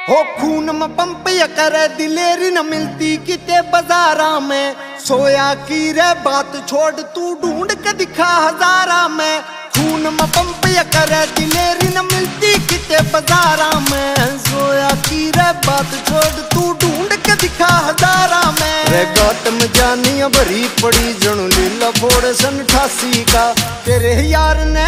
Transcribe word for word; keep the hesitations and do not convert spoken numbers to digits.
हो खून में पंप या करे दिलेरी न मिलती किते बाजारा में। सोया की रे बात छोड़ तू ढूंढ के दिखा हजारा में। खून में पंप या करे दिलेरी न मिलती किते बाजारा में। सोया की रे बात छोड़ तू ढूंढ के दिखा हजारा में। रे गात में जानिया भरी पड़ी जणु लीला फोड़ सन अठासी का तेरे यार ने